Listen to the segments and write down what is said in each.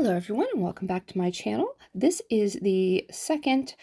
Hello everyone and welcome back to my channel. This is the second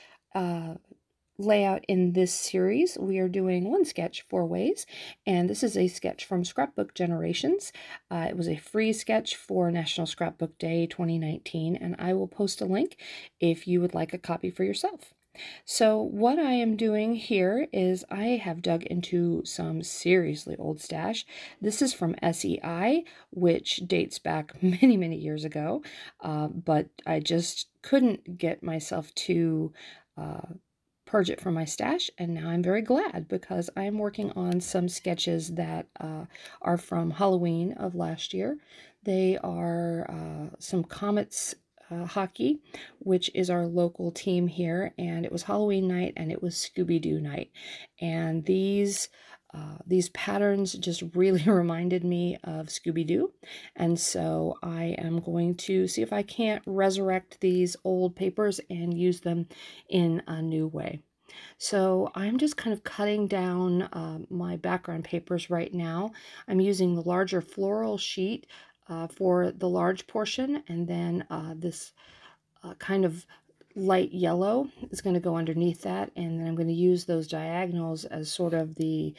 layout in this series. We are doing one sketch 4 ways, and this is a sketch from Scrapbook Generations. It was a free sketch for National Scrapbook Day 2019, and I will post a link if you would like a copy for yourself. So what I am doing here is I have dug into some seriously old stash. This is from SEI, which dates back many years ago, but I just couldn't get myself to purge it from my stash, and now I'm very glad because I'm working on some sketches that are from Halloween of last year. They are some Comets hockey, which is our local team here, and it was Halloween night and it was Scooby-Doo night, and these patterns just really reminded me of Scooby-Doo, and so I am going to see if I can't resurrect these old papers and use them in a new way. So I'm just kind of cutting down my background papers right now. I'm using the larger floral sheet for the large portion, and then this kind of light yellow is going to go underneath that, and then I'm going to use those diagonals as sort of the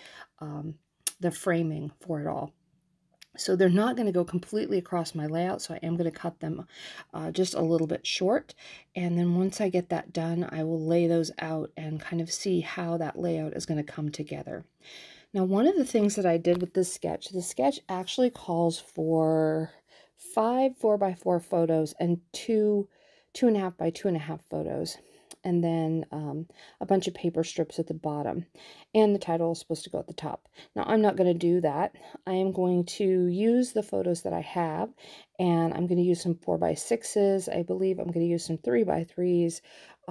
framing for it all. So they're not going to go completely across my layout, so I am going to cut them just a little bit short. And then once I get that done, I will lay those out and kind of see how that layout is going to come together. Now, one of the things that I did with this sketch, the sketch actually calls for 5 4x4 photos and 2.5 by 2.5 photos, and then a bunch of paper strips at the bottom, and the title is supposed to go at the top. Now I'm not going to do that. I am going to use the photos that I have, and I'm going to use some 4x6s. I believe I'm going to use some 3x3s,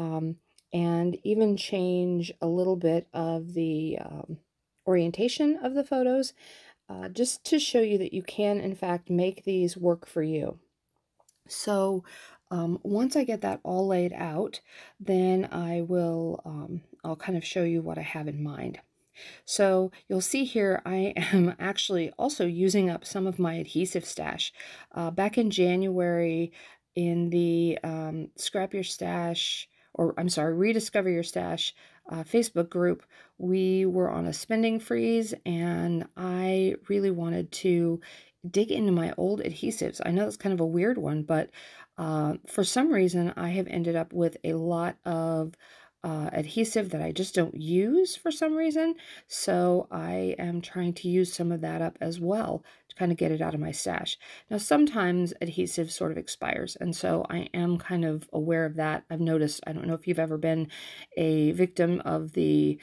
and even change a little bit of the orientation of the photos, just to show you that you can in fact make these work for you. So once I get that all laid out, then I will, I'll kind of show you what I have in mind. So you'll see here I am actually also using up some of my adhesive stash. Back in January in the Scrap Your Stash, or I'm sorry, Rediscover Your Stash Facebook group, we were on a spending freeze, and I really wanted to dig into my old adhesives. I know that's kind of a weird one, but for some reason I have ended up with a lot of adhesive that I just don't use for some reason, so I am trying to use some of that up as well to kind of get it out of my stash. Now sometimes adhesive sort of expires, and so I am kind of aware of that. I've noticed, I don't know if you've ever been a victim of the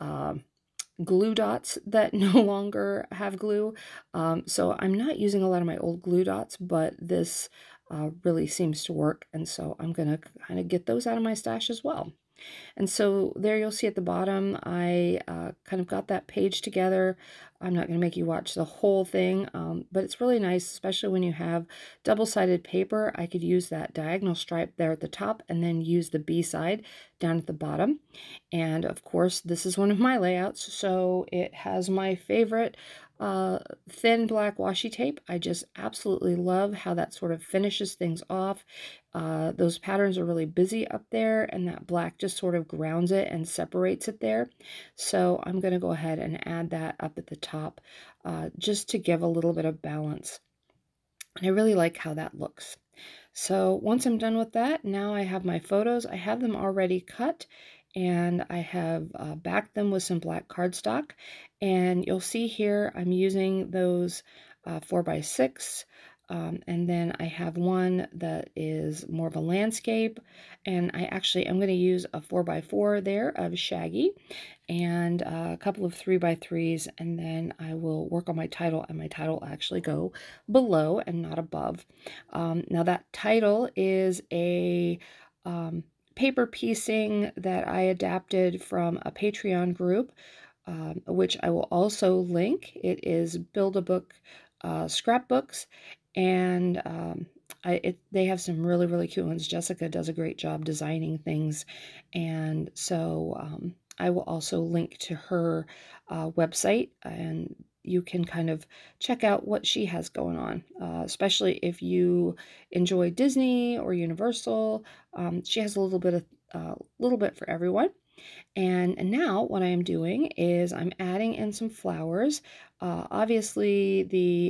glue dots that no longer have glue. So I'm not using a lot of my old glue dots, but this really seems to work, and so I'm going to kind of get those out of my stash as well. And so there you'll see at the bottom, I kind of got that page together. I'm not going to make you watch the whole thing, but it's really nice, especially when you have double-sided paper. I could use that diagonal stripe there at the top and then use the B side down at the bottom. And of course, this is one of my layouts, so it has my favorite thin black washi tape. I just absolutely love how that sort of finishes things off. Those patterns are really busy up there, and that black just sort of grounds it and separates it there. So I'm going to go ahead and add that up at the top just to give a little bit of balance. And I really like how that looks. So once I'm done with that, now I have my photos. I have them already cut, and I have backed them with some black cardstock. And you'll see here I'm using those 4x6, and then I have one that is more of a landscape, and I actually am going to use a 4x4 there of Shaggy, and a couple of 3x3s, and then I will work on my title, and my title will actually go below and not above. Now that title is a paper piecing that I adapted from a Patreon group, which I will also link. It is Build-A-Book scrapbooks, and they have some really cute ones. Jessica does a great job designing things, and so I will also link to her website and you can kind of check out what she has going on, especially if you enjoy Disney or Universal. She has a little bit for everyone. And now what I am doing is I'm adding in some flowers. Obviously, the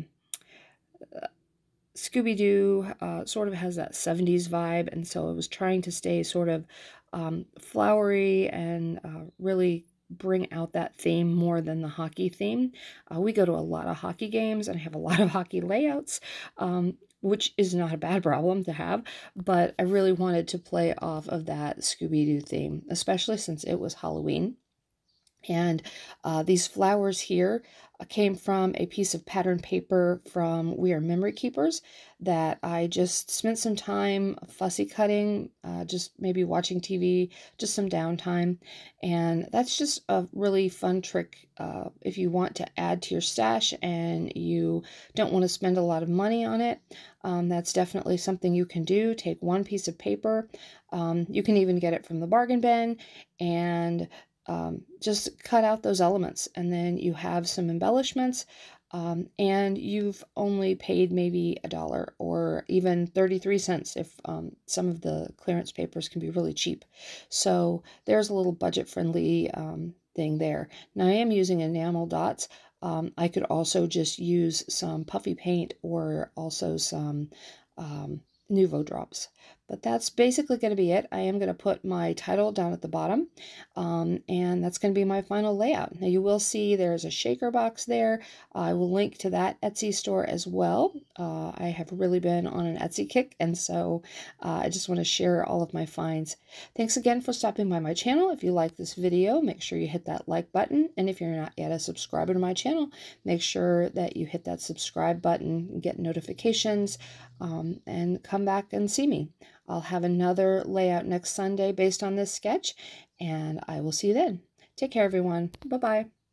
Scooby-Doo sort of has that 70s vibe, and so I was trying to stay sort of flowery and really bring out that theme more than the hockey theme. We go to a lot of hockey games and I have a lot of hockey layouts, which is not a bad problem to have, but I really wanted to play off of that Scooby-Doo theme, especially since it was Halloween. And these flowers here came from a piece of pattern paper from We Are Memory Keepers that I just spent some time fussy cutting, just maybe watching TV, just some downtime. And that's just a really fun trick if you want to add to your stash and you don't want to spend a lot of money on it. That's definitely something you can do. Take one piece of paper. You can even get it from the bargain bin and just cut out those elements, and then you have some embellishments, and you've only paid maybe $1 or even 33 cents if some of the clearance papers can be really cheap. So there's a little budget-friendly thing there. Now I am using enamel dots. I could also just use some puffy paint or also some Nuvo drops. But that's basically going to be it. I am going to put my title down at the bottom, and that's going to be my final layout. Now you will see there's a shaker box there. I will link to that Etsy store as well. I have really been on an Etsy kick, and so I just want to share all of my finds. Thanks again for stopping by my channel. If you like this video, make sure you hit that like button, and if you're not yet a subscriber to my channel, make sure that you hit that subscribe button and get notifications, and come back and see me. I'll have another layout next Sunday based on this sketch, and I will see you then. Take care, everyone. Bye-bye.